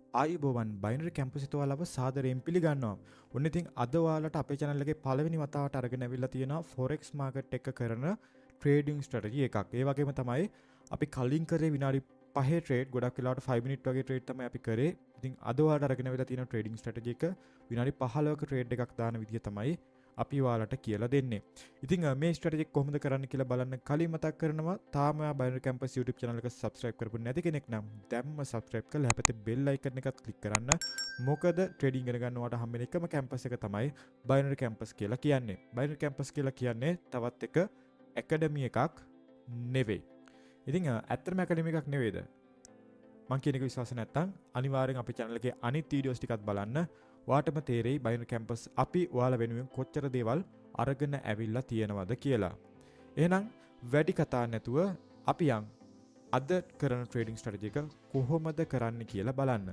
ආයුබෝවන් binary campus එකේ ඔයාලව සාදරයෙන් පිළිගන්නවා. ඔන්න ඉතින් අද ඔයාලට අපේ channel එකේ පළවෙනි වතාවට අරගෙන අවිල්ලා තියෙනවා forex market එක කරන trading strategy එකක්. ඒ වගේම තමයි අපි කලින් කරේ විනාඩි 5 trade ගොඩක් වෙලාවට 5 minute වගේ trade තමයි අපි කරේ. ඉතින් අද ඔයාලට අරගෙන අවිල්ලා තියෙන trading strategy එක විනාඩි 15ක trade එකක් දාන විදිය තමයි අපි ඔයාලට කියලා දෙන්නේ. ඉතින් මේ ස්ට්‍රැටජි කොහොමද කරන්න කියලා බලන්න කලින් මතක් කරනවා තාම ඔයා බයිනරි කැම්පස් YouTube channel එක subscribe කරපු නැති කෙනෙක් නම් දැම්ම subscribe කරලා හැපතේ bell icon එකත් click කරන්න. මොකද trading ඉගෙන ගන්න ඔයාලට හම්බෙන එකම කැම්පස් එක තමයි බයිනරි කැම්පස් කියලා කියන්නේ. බයිනරි කැම්පස් කියලා කියන්නේ තවත් එක academy එකක් නෙවෙයි. ඉතින් ඇත්තටම academy එකක් නෙවෙයිද? මං කියන එක විශ්වාස නැත්නම් අනිවාර්යෙන් අපේ channel එකේ අනිත් videos ටිකත් බලන්න. වාටම තේරෙයි බයිනරි කැම්පස් අපි ඔයාලා වෙනුවෙන් කොච්චර දේවල් අරගෙන ඇවිල්ලා තියෙනවද කියලා. එහෙනම් වැඩි කතා නැතුව අපි යන් අද කරන ට්‍රේඩින් ස්ට්‍රැටජි එක කොහොමද කරන්න කියලා බලන්න.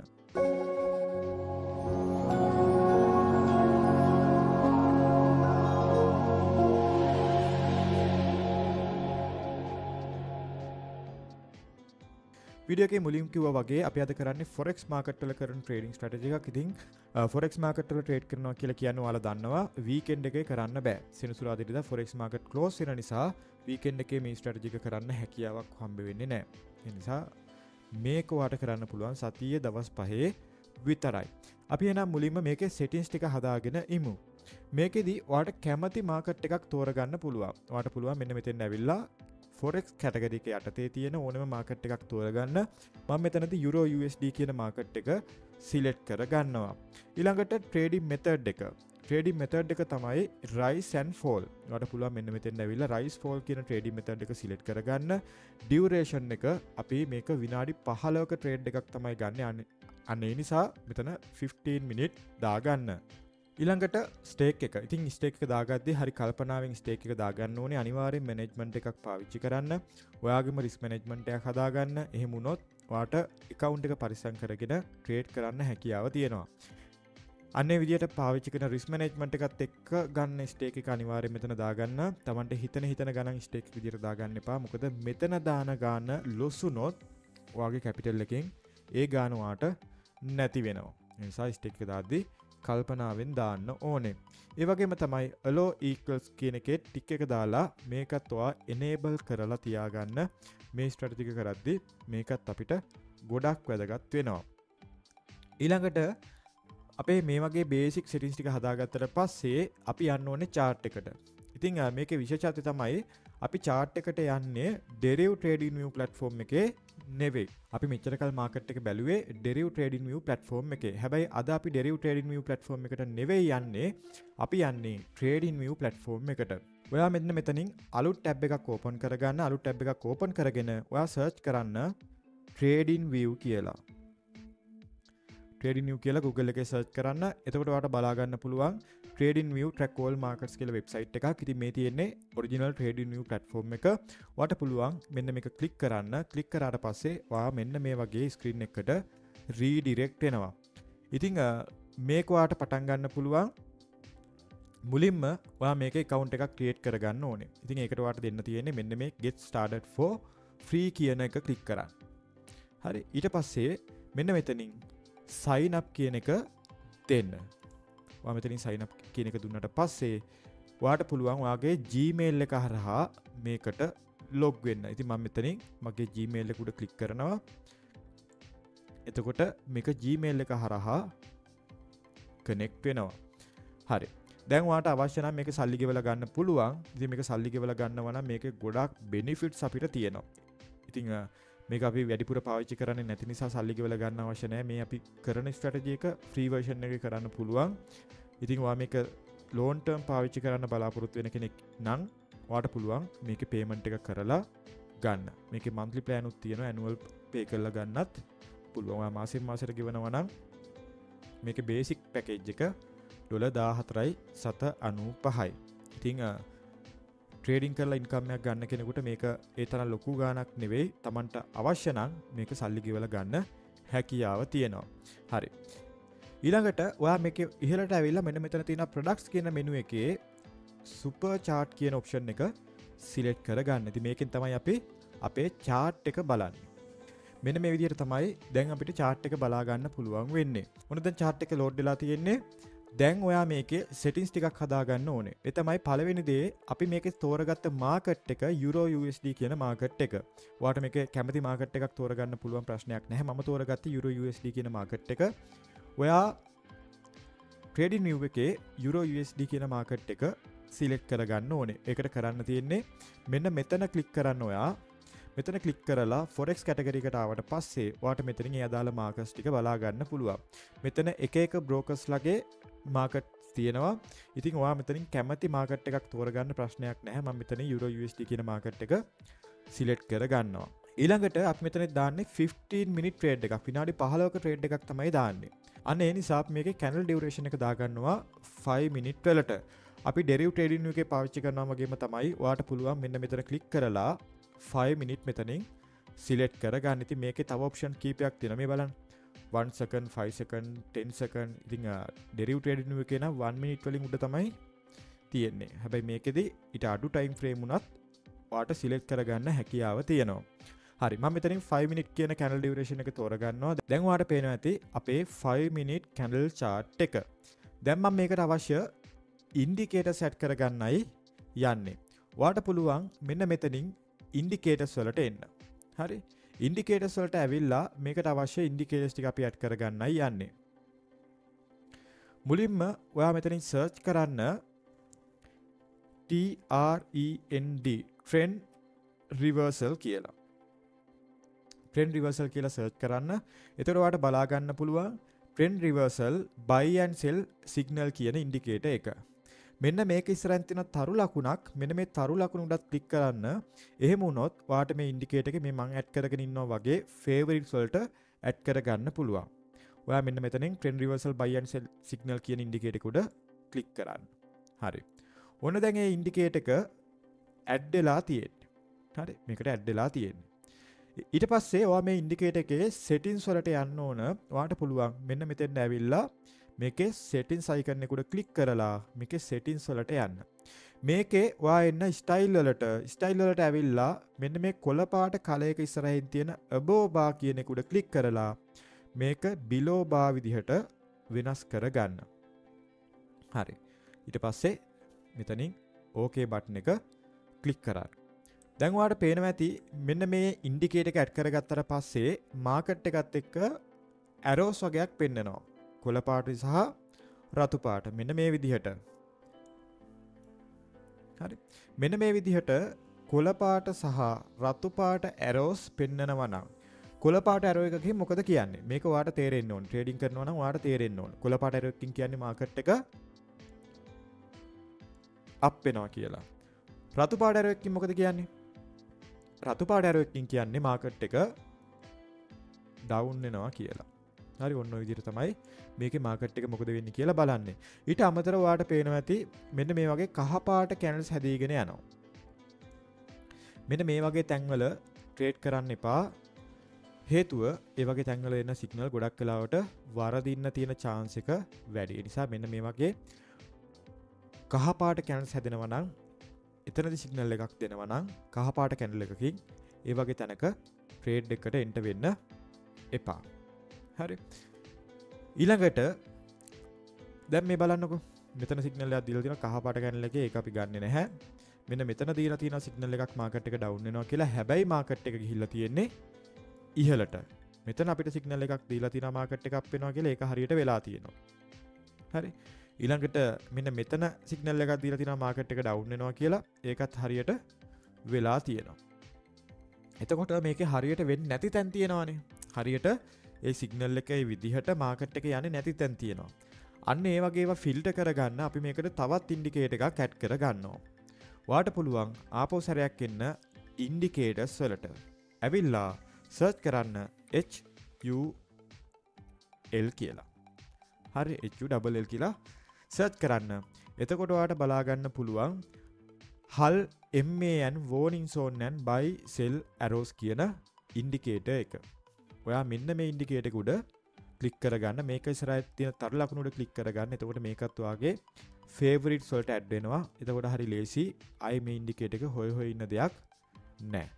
වීඩියෝ එකේ මුලින්ම කිව්වා වගේ අපි අද කරන්නේ forex market වල කරන trading strategy එකක්. ඉතින් forex market වල trade කරනවා කියලා කියන්නේ ඔයාලා දන්නවා weekend එකේ කරන්න බෑ. සෙනසුරාදා ඉඳලා forex market close වෙන නිසා weekend එකේ මේ strategy එක කරන්න හැකියාවක් හම්බ වෙන්නේ නැහැ. ඒ නිසා මේක ඔයාලට කරන්න පුළුවන් සතියේ දවස් 5 විතරයි. අපි එනම් මුලින්ම මේකේ settings ටික හදාගෙන ඉමු. මේකෙදි ඔයාලට කැමති market එකක් තෝරගන්න පුළුවන්. ඔයාලට පුළුවන් මෙන්න මෙතෙන් ඇවිල්ලා forex category එක යටතේ තියෙන ඕනම market එකක් තෝරගන්න. මම මෙතනදී euro USD කියන market එක select කරගන්නවා. ඊළඟට trading method එක. trading method එක තමයි rise and fall. ඔයාලට පුළුවන් මෙන්න මෙතෙන් ඇවිල්ලා rise fall කියන trading method එක select කරගන්න. duration එක අපි මේක විනාඩි 15ක trade එකක් තමයි ගන්න. අනේ නිසා මෙතන 15 minute දාගන්න. ඊළඟට ස්ටේක් එක. ඉතින් ස්ටේක් එක දාගද්දී හරි කල්පනාවෙන් ස්ටේක් එක දාගන්න ඕනේ. අනිවාර්යෙන් මැනේජ්මන්ට් එකක් පාවිච්චි කරන්න. ඔයාගේම රිස්ක් මැනේජ්මන්ට් එකක් හදාගන්න. එහෙම වුණොත් ඔයාට account එක පරිස්සම් කරගෙන ට්‍රේඩ් කරන්න හැකියාව තියෙනවා. අන්නේ විදියට පාවිච්චි කරන රිස්ක් මැනේජ්මන්ට් එකත් එක්ක ගන්න ස්ටේක් එක අනිවාර්යෙන් මෙතන දාගන්න. Tamanට හිතන ගණන් ස්ටේක් විදියට දාගන්න එපා. මොකද මෙතන දාන ගාන ලොසුනොත් ඔයාගේ කැපිටල් එකෙන් ඒ ගාන ඔයාට නැති වෙනවා. ඒ නිසා ස්ටේක් එක දාද්දී කල්පනාවෙන් දාන්න ඕනේ. ඒ වගේම තමයි allow equals කියන එකේ ටික් එක දාලා මේකත් ඔයා enable කරලා තියාගන්න. මේ ස්ට්‍රැටජි එක කරද්දී මේකත් අපිට ගොඩක් වැදගත් වෙනවා. ඊළඟට අපේ මේ වගේ basic settings ටික හදාගත්තට පස්සේ අපි යන්න ඕනේ chart එකට. ඉතින් මේකේ විශේෂත්වය තමයි අපි chart එකට යන්නේ derivative trading view platform එකේ නෙවෙයි. අපි මෙච්චර කල් මාකට් එක බැලුවේ derivative trading view platform එකේ. හැබැයි අද අපි derivative trading view platform එකට නෙවෙයි යන්නේ. අපි යන්නේ trading view platform එකට. ඔයා මෙතනින් අලුත් tab එකක් open කරගන්න. අලුත් tab එකක් open කරගෙන ඔයා search කරන්න trading view කියලා. trading view කියලා Google එකේ search කරන්න. එතකොට ඔයාට බලා ගන්න පුළුවන් trading view track all markets කියලා website එකක්. ඉතින් මේ තියෙන්නේ original trading view platform එක. ඔයාට පුළුවන් මෙන්න මේක click කරන්න. click කරාට පස්සේ ඔයා මෙන්න මේ වගේ screen එකකට redirect වෙනවා. ඉතින් මේක ඔයාට පටන් ගන්න පුළුවන් මුලින්ම ඔයා මේකේ account එකක් create කරගන්න ඕනේ. ඉතින් ඒකට ඔයාට දෙන්න තියෙන්නේ මෙන්න මේ get started for free කියන එක click කරන්න. හරි. ඊට පස්සේ මෙන්න මෙතනින් sign up කියන එක දෙන්න. ඔයා මෙතනින් sign up කියන එක දුන්නට පස්සේ ඔයාට පුළුවන් ඔයාගේ Gmail එක හරහා මේකට log වෙන්න. ඉතින් මම මෙතනින් මගේ Gmail එක උඩ click කරනවා. එතකොට මේක Gmail එක හරහා connect වෙනවා. හරි. දැන් ඔයාට අවශ්‍ය නම් මේක සල්ලි ගෙවලා ගන්න පුළුවන්. ඉතින් මේක සල්ලි ගෙවලා ගන්නවා නම් මේකේ ගොඩක් benefits අපිට තියෙනවා. ඉතින් මේක අපි වැඩිපුර පාවිච්චි කරන්නේ නැති නිසා සල්ලි ගෙවලා ගන්න අවශ්‍ය නැහැ. මේ අපි කරන ස්ට්‍රැටජි එක ෆ්‍රී version එකේ කරන්න පුළුවන්. ඉතින් ඔයා මේක long term පාවිච්චි කරන්න බලාපොරොත්තු වෙන කෙනෙක් නම් ඔයාට පුළුවන් මේකේ payment එක කරලා ගන්න. මේකේ monthly plan උත් තියෙනවා. annual pay කරලා ගන්නත් පුළුවන්. ඔයා මාසෙන් මාසෙට ගෙවනවා නම් මේකේ basic package එක $14.95යි. ඉතින් ට්‍රේඩින් කරලා ඉන්කම් එකක් ගන්න කෙනෙකුට මේක ඒ තරම් ලොකු ගාණක් නෙවෙයි. Tamanට අවශ්‍ය නම් මේක සල්ලි ගෙවලා ගන්න හැකියාව තියෙනවා. හරි. ඊළඟට ඔයා මේකේ ඉහළට ඇවිල්ලා මෙන්න මෙතන තියෙන products කියන menu එකේ super chart කියන option එක select කරගන්න. ඉතින් මේකෙන් තමයි අපි අපේ chart එක බලන්නේ. මෙන්න මේ විදිහට තමයි දැන් අපිට chart එක බලා ගන්න පුළුවන් වෙන්නේ. මොන දැන් chart එක load වෙලා තියෙන්නේ. දැන් ඔයා මේකේ settings ටිකක් හදා ගන්න ඕනේ. ඒ තමයි පළවෙනි දේ අපි මේකේ තෝරගත්ත market එක Euro USD කියන market එක. ඔයාට මේකේ කැමති market එකක් තෝරගන්න පුළුවන් ප්‍රශ්නයක් නැහැ. මම තෝරගත්තේ Euro USD කියන market එක. ඔයා trading view එකේ Euro USD කියන market එක select කරගන්න ඕනේ. ඒකට කරන්න තියෙන්නේ මෙන්න මෙතන click කරන්න ඔයා. මෙතන click කරලා forex category එකට ආවට පස්සේ ඔයාට මෙතනින් ඒ අදාළ markets ටික බලා ගන්න පුළුවන්. මෙතන එක එක brokers ලගේ market තියෙනවා. ඉතින් ඔයා මෙතනින් කැමති market එකක් තෝරගන්න ප්‍රශ්නයක් නැහැ. මම මෙතන Euro USD කියන market එක select කරගන්නවා. ඊළඟට අපි මෙතන දාන්නේ 15 minute trade එකක්. විනාඩි 15ක trade එකක් තමයි දාන්නේ. අන්න ඒ නිසා අපි මේකේ candle duration එක දාගන්නවා 5 minute වලට. අපි derivative trading එකේ පාවිච්චි කරනවා වගේම තමයි ඔයාට පුළුවන් මෙන්න මෙතන click කරලා 5 minute මෙතනින් select කරගන්න. ඉතින් මේකේ තව option කීපයක් තියෙනවා. මේ බලන්න. 1 second 5 second 10 second ඉතින් derivative trading එකේ නම් 1 minute වලින් උඩ තමයි තියෙන්නේ. හැබැයි මේකෙදි ඊට අඩු time frame උනත් ඔයාට select කරගන්න හැකියාව තියෙනවා. හරි මම මෙතනින් 5 minute කියන candle duration එක තෝරගන්නවා. දැන් ඔයාට පේනවා ඇති අපේ 5 minute candle chart එක. දැන් මම මේකට අවශ්‍ය indicator set කරගන්නයි යන්නේ. ඔයාට පුළුවන් මෙන්න මෙතනින් indicators වලට එන්න. හරි indicators වලට ඇවිල්ලා මේකට අවශ්‍ය indicators ටික අපි add කරගන්නයි යන්නේ. මුලින්ම ඔයා මෙතනින් search කරන්න TREND trend reversal කියලා. trend reversal කියලා search කරන්න. එතකොට ඔයාට බලා ගන්න පුළුවන් trend reversal buy and sell signal කියන indicator එක. මෙන්න මේක ඉස්සරහින් තියෙන තරු ලකුණක්. මෙන්න මේ තරු ලකුණ උඩත් ක්ලික් කරන්න. එහෙම වුණොත් ඔයාට මේ ඉන්ඩිකේටර් එකේ මේ මම ඇඩ් කරගෙන ඉන්නවා වගේ favorites වලට ඇඩ් කරගන්න පුළුවන්. ඔයා මෙන්න මෙතනින් trend reversal buy and sell signal කියන ඉන්ඩිකේටර් එක උඩ ක්ලික් කරන්න. හරි. ඔන්න දැන් මේ ඉන්ඩිකේටර් එක ඇඩ් වෙලා තියෙන්නේ. හරි. මේකට ඇඩ් වෙලා තියෙන්නේ. ඊට පස්සේ ඔයා මේ ඉන්ඩිකේටර් එකේ settings වලට යන්න ඕන. ඔයාට පුළුවන් මෙන්න මෙතෙන් ඇවිල්ලා මේකේ settings icon එක උඩ click කරලා මේකේ settings වලට යන්න. මේකේ ඔයා එන්න style වලට ඇවිල්ලා මෙන්න මේ කොළ පාට කලයක ඉස්සරහින් තියෙන above bar කියන එක උඩ click කරලා මේක below bar විදිහට වෙනස් කරගන්න. හරි. ඊට පස්සේ මෙතනින් okay button එක click කරන්න. දැන් ඔයාලට පේනවා ඇති මෙන්න මේ indicator එක add කරගත්තට පස්සේ market එකත් එක්ක arrows වගේක් පෙන්නනවා. කොළ පාට සහ රතු පාට මෙන්න මේ විදිහට. හරි. මෙන්න මේ විදිහට කොළ පාට සහ රතු පාට arrows පෙන්නනවා නම් කොළ පාට arrow එකකින් මොකද කියන්නේ? මේක ඔයාලට තේරෙන්න ඕන. ට්‍රේඩින් කරනවා නම් ඔයාලට තේරෙන්න ඕන. කොළ පාට arrow එකකින් කියන්නේ මාකට් එක අප් වෙනවා කියලා. රතු පාට arrow එකකින් මොකද කියන්නේ? රතු පාට arrow එකකින් කියන්නේ මාකට් එක ඩවුන් වෙනවා කියලා. හරි ඔන්න ඔය විදිහට තමයි මේකේ මාකට් එක මොකද වෙන්නේ කියලා බලන්නේ. ඊට අමතරව ඔයාලට පේනවා ඇති මෙන්න මේ වගේ කහ පාට කැන්ඩල්ස් හැදීගෙන යනවා. මෙන්න මේ වගේ තැන්වල ට්‍රේඩ් කරන්න එපා. හේතුව ඒ වගේ තැන්වල එන සිග්නල් ගොඩක් වෙලාවට වරදින්න තියෙන chance එක වැඩි. ඒ නිසා මෙන්න මේ වගේ කහ පාට කැන්ඩල්ස් හැදෙනවා නම් එතනදී සිග්නල් එකක් දෙනවා නම් කහ පාට කැන්ඩල් එකකින් ඒ වගේ තැනක ට්‍රේඩ් එකට එන්ටර් වෙන්න එපා. හරි. ඊළඟට දැන් මේ බලන්නකෝ. මෙතන සිග්නල් එකක් දීලා තියෙනවා කහ පාට කැන්ඩල් එකේ ඒක අපි ගන්නෙ නැහැ. මෙන්න මෙතන දීලා තියෙනවා සිග්නල් එකක් මාකට් එක ඩවුන් වෙනවා කියලා. හැබැයි මාකට් එක ගිහිල්ලා තියෙන්නේ ඉහළට. මෙතන අපිට සිග්නල් එකක් දීලා තියෙනවා මාකට් එක අප් වෙනවා කියලා. ඒක හරියට වෙලා තියෙනවා. හරි. ඊළඟට මෙන්න මෙතන සිග්නල් එකක් දීලා තියෙනවා මාකට් එක ඩවුන් වෙනවා කියලා. ඒකත් හරියට වෙලා තියෙනවා. එතකොට මේකේ හරියට වෙන්නේ නැති තැන් තියෙනවානේ. හරියට ඒ සිග්නල් එකේ විදිහට මාකට් එක යන්නේ නැති තැන් තියෙනවා. අන්න ඒ වගේ ඒවා ෆිල්ටර් කරගන්න අපි මේකට තවත් ඉන්ඩිකේටර් එකක් ඇඩ් කරගන්නවා. ඔයාට පුළුවන් ආපහු සැරයක් එන්න ඉන්ඩිකේටර්ස් වලට. ඇවිල්ලා සර්ච් කරන්න HUL කියලා. හරි HUL කියලා සර්ච් කරන්න. එතකොට ඔයාට බලා ගන්න පුළුවන් HUL MAN warning zone and buy sell arrows කියන ඉන්ඩිකේටර් එක. ඔයා මෙන්න මේ ඉන්ඩිකේටර් එක උඩ ක්ලික් කරගන්න. මේක ඉස්සරහින් තියෙන තරු ලකුණ උඩ ක්ලික් කරගන්න. එතකොට මේකත් ඔයාගේ favorites වලට add වෙනවා. එතකොට හරි ලේසි. ආයි මේ ඉන්ඩිකේටර් එක හොය ඉන්න දෙයක් නැහැ.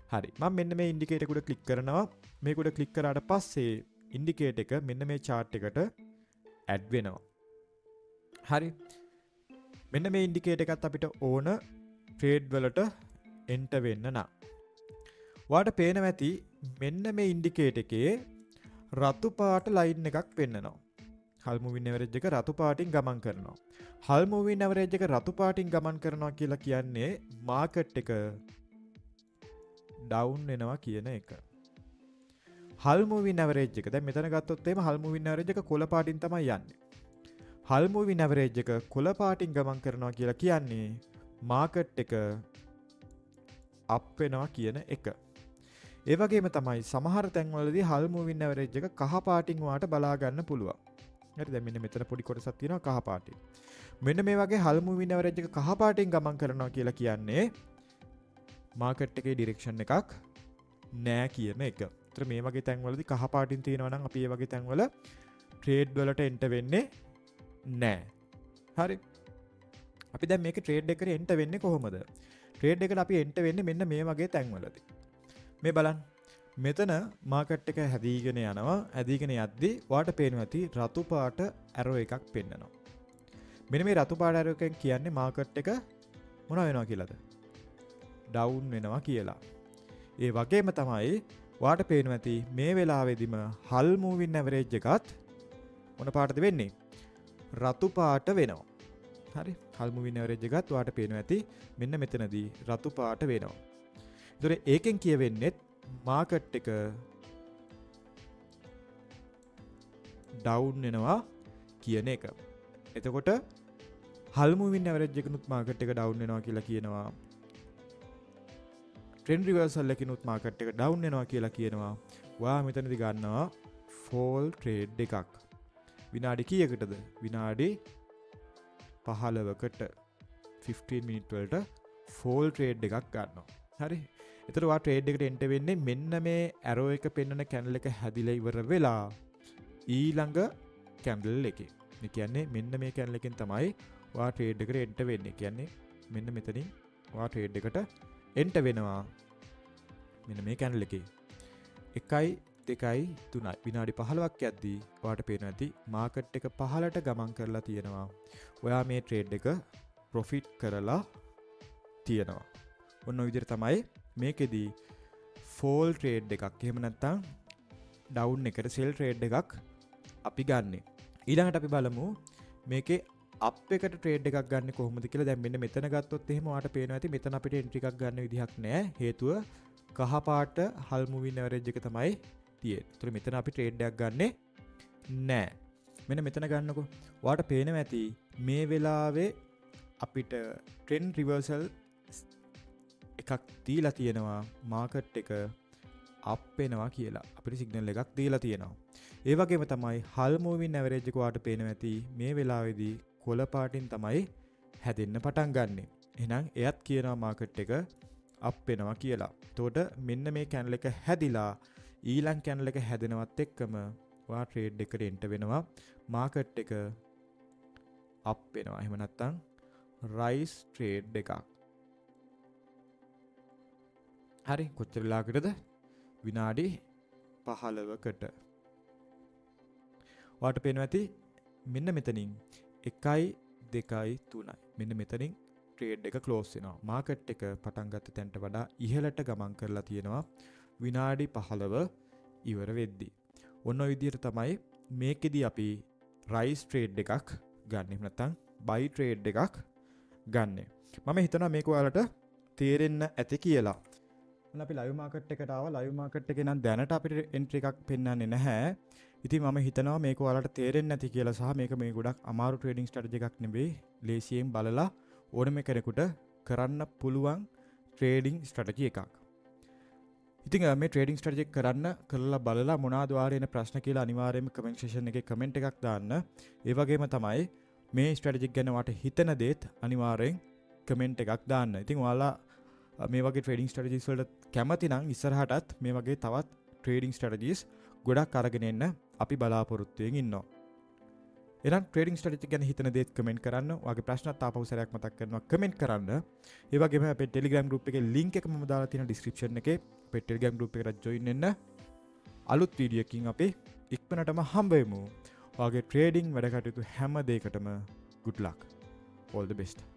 හරි මම මෙන්න මේ ඉන්ඩිකේටර් එකට ක්ලික් කරනවා මේකට ක්ලික් කරාට පස්සේ ඉන්ඩිකේටර් එක මෙන්න මේ chart එකට ඇඩ් වෙනවා හරි මෙන්න මේ ඉන්ඩිකේටර් එකත් අපිට ඕන ට්‍රේඩ් වලට එන්ටර් වෙන්න නම් ඔයාලට පේනවා ඇති මෙන්න මේ ඉන්ඩිකේටර් එකේ රතු පාට ලයින් එකක් පෙන්නනවා හල් මූවින් ඇවරේජ් එක රතු පාටින් ගමන් කරනවා හල් මූවින් ඇවරේජ් එක රතු පාටින් ගමන් කරනවා කියලා කියන්නේ මාකට් එක ඩවුන් වෙනවා කියන එක හල් මූවින් ඇවරේජ් එක දැන් මෙතන ගත්තොත් එහෙම හල් මූවින් ඇවරේජ් එක කොළ පාටින් තමයි යන්නේ හල් මූවින් ඇවරේජ් එක කොළ පාටින් ගමන් කරනවා කියලා කියන්නේ මාකට් එක අප් වෙනවා කියන එක ඒ වගේම තමයි සමහර තැන්වලදී හල් මූවින් ඇවරේජ් එක කහ පාටින් වාට බලා ගන්න පුළුවන්. හරි දැන් මෙන්න මෙතන පොඩි කොටසක් තියෙනවා කහ පාටින්. මෙන්න මේ වගේ හල් මූවින් ඇවරේජ් එක කහ පාටින් ගමන් කරනවා කියලා කියන්නේ මාකට් එකේ ඩිරෙක්ෂන් එකක් නෑ කියන එක. ඒතර මේ වගේ තැන්වලදී කහ පාටින් තියෙනවා නම් අපි මේ වගේ තැන්වල ට්‍රේඩ් වලට එන්ටර් වෙන්නේ නෑ. හරි. අපි දැන් මේක ට්‍රේඩ් එකට එන්ටර් වෙන්නේ කොහොමද? ට්‍රේඩ් එකට අපි එන්ටර් වෙන්නේ මෙන්න මේ වගේ තැන්වලදී. මේ බලන්න මෙතන මාකට් එක හැදීගෙන යනවා හැදීගෙන යද්දි ඔයාලට පේනවා ඇති රතු පාට ඇරෝ එකක් පෙන්නනවා මෙන්න මේ රතු පාට ඇරෝ එකෙන් කියන්නේ මාකට් එක මොන වෙනවා කියලාද ඩවුන් වෙනවා කියලා ඒ වගේම තමයි ඔයාලට පේනවා ඇති මේ වෙලාවෙදිම හල් මූවින් ඇවරේජ් එකත් මොන පාටද වෙන්නේ රතු පාට වෙනවා හරි හල් මූවින් ඇවරේජ් එකත් ඔයාලට පේනවා ඇති මෙන්න මෙතනදී රතු පාට වෙනවා ඒතර ඒකෙන් කියවෙන්නේ මාකට් එක ඩවුන් වෙනවා කියන එක. එතකොට හල් මූවින් ඇවරේජ් එකනොත් මාකට් එක ඩවුන් වෙනවා කියලා කියනවා. ට්‍රෙන්ඩ් රිවර්සල් එකනොත් මාකට් එක ඩවුන් වෙනවා කියලා කියනවා. ඔයා මෙතනදී ගන්නවා ෆෝල් ට්‍රේඩ් එකක්. විනාඩි කීයකටද? විනාඩි 15කට 15 මිනිත් වලට ෆෝල් ට්‍රේඩ් එකක් ගන්නවා. හරි. එතකොට ඔයා ට්‍රේඩ් එකට එන්ටර් වෙන්නේ මෙන්න මේ ඇරෝ එක පෙන්වන කැන්ඩල් එක හැදිලා ඉවර වෙලා ඊළඟ කැන්ඩල් එකේ. ඒ කියන්නේ මෙන්න මේ කැන්ඩල් එකෙන් තමයි ඔයා ට්‍රේඩ් එකට එන්ටර් වෙන්නේ. කියන්නේ මෙන්න මෙතනින් ඔයා ට්‍රේඩ් එකට එන්ටර් වෙනවා. මෙන්න මේ කැන්ඩල් එකේ 1 2 3 විනාඩි 15ක් යද්දී ඔයාට පේනවා ඇති මාකට් එක පහළට ගමන් කරලා තියෙනවා. ඔයා මේ ට්‍රේඩ් එක ප්‍රොෆිට් කරලා තියෙනවා. ඔන්න ඔය විදිහට තමයි මේකෙදී ෆෝල් ට්‍රේඩ් එකක් එහෙම නැත්නම් ඩවුන් එකට සෙල් ට්‍රේඩ් එකක් අපි ගන්නෙ. ඊළඟට අපි බලමු මේකේ අප් එකට ට්‍රේඩ් එකක් ගන්න කොහොමද කියලා. දැන් මෙන්න මෙතන ගත්තොත් එහෙම ඔයාලට පේනවා ඇති මෙතන අපිට එන්ට්‍රි එකක් ගන්න විදිහක් නැහැ. හේතුව කහ පාට හල් මූවින් ඇවරේජ් එක තමයි තියෙන්නේ. ඒතර මෙතන අපි ට්‍රේඩ් එකක් ගන්නෙ නැහැ. මෙන්න මෙතන ගන්නකො. ඔයාලට පේනවා ඇති මේ වෙලාවේ අපිට ට්‍රෙන්ඩ් රිවර්සල් එකක් දීලා තියෙනවා මාකට් එක අප් වෙනවා කියලා අපිට සිග්නල් එකක් දීලා තියෙනවා. ඒ වගේම තමයි හල් මූවින් ඇවරේජ් එක ඔයාලට පේනවා ඇති මේ වෙලාවේදී කොළ පාටින් තමයි හැදෙන්න පටන් ගන්නෙ. එහෙනම් එයත් කියනවා මාකට් එක අප් වෙනවා කියලා. එතකොට මෙන්න මේ කැන්ඩල් එක හැදිලා ඊළඟ කැන්ඩල් එක හැදෙනවත් එක්කම ඔයා ට්‍රේඩ් එකට එන්ටර් වෙනවා. මාකට් එක අප් වෙනවා. එහෙම නැත්නම් රයිස් ට්‍රේඩ් එකක්. හරි කොච්චර වෙලාවකටද? විනාඩි 15කට. ඔයාලට පේනවා ඇති මෙන්න මෙතනින් 1 2 3 මෙන්න මෙතනින් ට්‍රේඩ් එක ක්ලෝස් වෙනවා. මාකට් එක පටන් ගත්ත තැනට වඩා ඉහළට ගමන් කරලා තියෙනවා විනාඩි 15 ඉවර වෙද්දී. ඔන්න ඔය විදිහට තමයි මේකෙදී අපි රයිස් ට්‍රේඩ් එකක් ගන්න. එහෙම නැත්නම් බයි ට්‍රේඩ් එකක් ගන්න. මම හිතනවා මේක ඔයාලට තේරෙන්න ඇති කියලා. අපි ලයිව් මාකට් එකට ආවා. ලයිව් මාකට් එකේ නම් දැනට අපිට එන්ට්‍රි එකක් පෙන්වන්නේ නැහැ. ඉතින් මම හිතනවා මේක ඔයාලට තේරෙන්නේ නැති කියලා සහ මේක මේ ගොඩක් අමාරු ට්‍රේඩින් ස්ට්‍රැටජි එකක් නෙවෙයි. ලේසියෙන් බලලා ඕනම කෙනෙකුට කරන්න පුළුවන් ට්‍රේඩින් ස්ට්‍රැටජි එකක්. ඉතින් මේ ට්‍රේඩින් ස්ට්‍රැටජි එක කරන්න කරලා බලලා මොනවාද වාරේන ප්‍රශ්න කියලා අනිවාර්යයෙන්ම කමෙන්ට් සෙක්ෂන් එකේ කමෙන්ට් එකක් දාන්න. ඒ වගේම තමයි මේ ස්ට්‍රැටජි එක ගැන ඔයාලට හිතන දේත් අනිවාර්යෙන් කමෙන්ට් එකක් දාන්න. ඉතින් ඔයාලා මේ වගේ ට්‍රේඩින් ස්ට්‍රැටජිස් වලට කැමති නම් ඉස්සරහටත් මේ වගේ තවත් ට්‍රේඩින් ස්ට්‍රැටජිස් ගොඩක් අරගෙන එන්න අපි බලාපොරොත්තු වෙමින් ඉන්නවා. එහෙනම් ට්‍රේඩින් ස්ට්‍රැටජි ගැන හිතන දේත් කමෙන්ට් කරන්න. ඔයාගේ ප්‍රශ්නත් ආපහු සැරයක් මතක් කරනවා කමෙන්ට් කරන්න. ඒ වගේම අපේ Telegram group එකේ link එක මම දාලා තියෙන description එකේ. අපේ Telegram group එකට join වෙන්න. අලුත් වීඩියෝ එකකින් අපි ඉක්මනටම හම්බ වෙමු. ඔයාගේ ට්‍රේඩින් වැඩ කටයුතු හැම දෙයකටම good luck. All the best.